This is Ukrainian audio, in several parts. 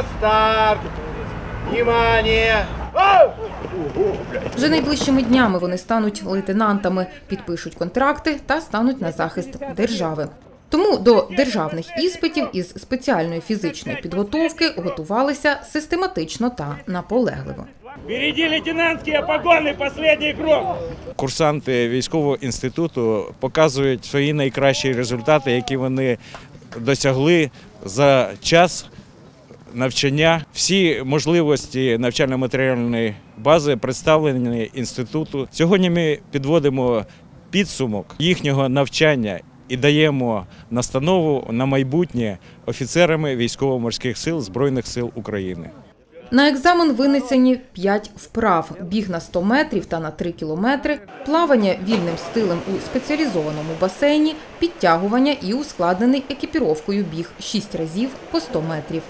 На старт! Внимание! Вже найближчими днями вони стануть лейтенантами, підпишуть контракти та стануть на захист держави. Тому до державних іспитів із спеціальної фізичної підготовки готувалися систематично та наполегливо. Впереди лейтенантські погони, останній крок. Курсанти військового інституту показують свої найкращі результати, які вони досягли за час навчання. Всі можливості навчально-матеріальної бази представлені інституту. Сьогодні ми підводимо підсумок їхнього навчання і даємо настанову на майбутнє офіцерами Військово-морських сил Збройних сил України. На екзамен винесені 5 вправ – біг на 100 метрів та на 3 кілометри, плавання вільним стилем у спеціалізованому басейні, підтягування і ускладнений екіпіровкою біг 6 разів по 100 метрів.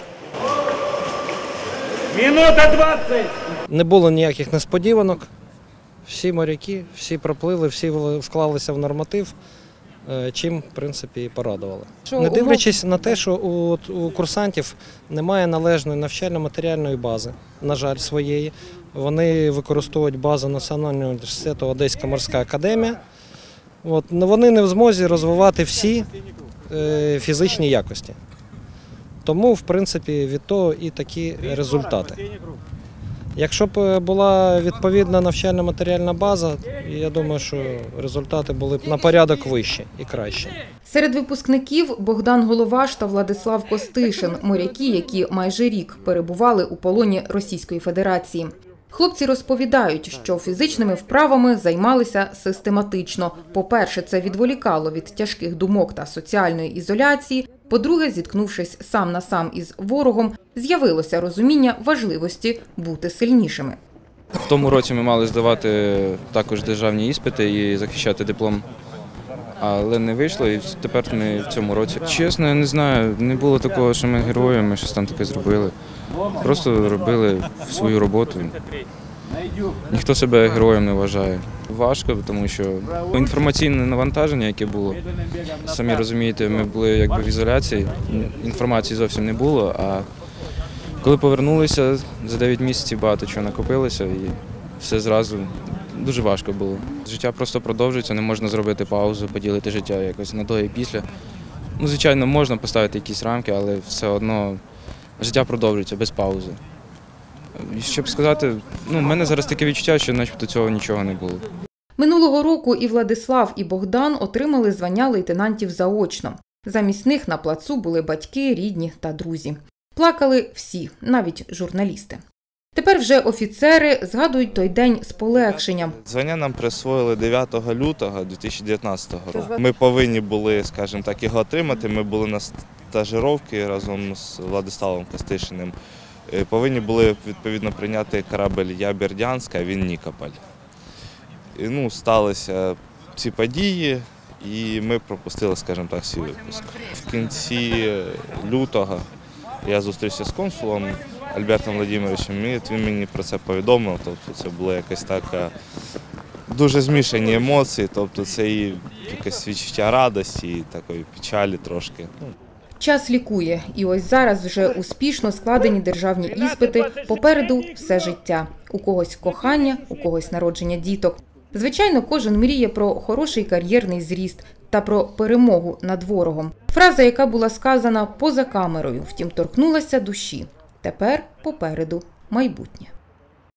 Минута 20! Не було ніяких несподіванок. Всі моряки, всі проплили, всі вклалися в норматив, чим, в принципі, і порадували. Не дивлячись на те, що у курсантів немає належної навчально-матеріальної бази, на жаль, своєї. Вони використовують базу Національного університету Одеська морська академія. Вони не в змозі розвивати всі фізичні якості. Тому, в принципі, від того і такі результати. Якщо б була відповідна навчально-матеріальна база, я думаю, що результати були б на порядок вищі і кращі. Серед випускників Богдан Головаш та Владислав Костишин – моряки, які майже рік перебували у полоні Російської Федерації. Хлопці розповідають, що фізичними вправами займалися систематично. По-перше, це відволікало від тяжких думок та соціальної ізоляції. По-друге, зіткнувшись сам на сам із ворогом, з'явилося розуміння важливості бути сильнішими. В тому році ми мали здавати також державні іспити і захищати диплом, але не вийшло, і тепер ми в цьому році. Чесно, я не знаю, не було такого, що ми герої, ми щось там таке зробили. Просто робили свою роботу. Ніхто себе героєм не вважає. Важко, тому що інформаційне навантаження, яке було, самі розумієте, ми були якби в ізоляції, інформації зовсім не було, а коли повернулися, за 9 місяців багато чого накопилося і все зразу дуже важко було. Життя просто продовжується, не можна зробити паузу, поділити життя якось на до і після. Ну, звичайно, можна поставити якісь рамки, але все одно життя продовжується без паузи. І щоб сказати, в мене зараз таке відчуття, що начебто цього нічого не було. Минулого року і Владислав, і Богдан отримали звання лейтенантів заочно. Замість них на плацу були батьки, рідні та друзі. Плакали всі, навіть журналісти. Тепер вже офіцери згадують той день з полегшенням. Звання нам присвоїли 9 лютого 2019 року. Ми повинні були, скажімо так, його отримати. Ми були на стажировці разом з Владиславом Костишиним. Повинні були, відповідно, прийняти корабель «Я Бердянськ», а він «Нікополь». І, сталися ці події, і ми пропустили, скажімо так, свій випуск. В кінці лютого я зустрівся з консулом Альбертом Владимировичем, і він мені про це повідомив. Тобто це було якось так дуже змішані емоції, тобто це і якесь відчуття радості, і такої печалі трошки. Час лікує. І ось зараз вже успішно складені державні іспити, попереду все життя. У когось кохання, у когось народження діток. Звичайно, кожен мріє про хороший кар'єрний зріст та про перемогу над ворогом. Фраза, яка була сказана поза камерою, втім торкнулася душі. Тепер попереду майбутнє.